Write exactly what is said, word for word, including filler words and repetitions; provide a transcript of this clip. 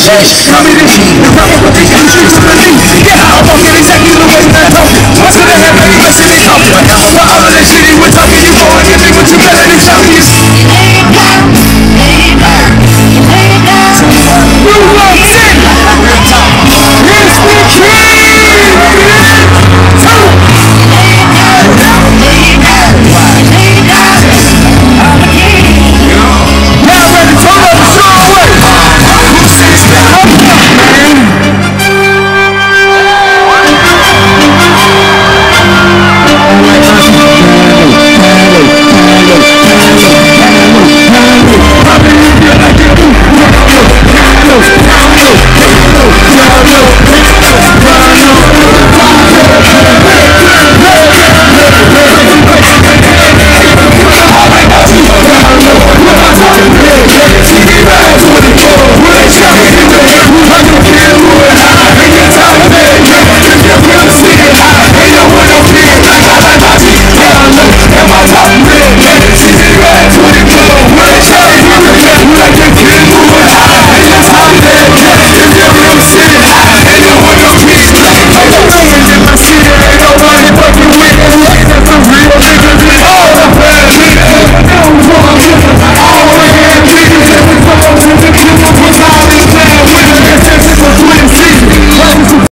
Tell me this, the rapper with the industry to believe. Yeah, I'm walking exactly the way that I'm talking. What's in the head, baby, what's in it? I'm other than shitty, we're talking.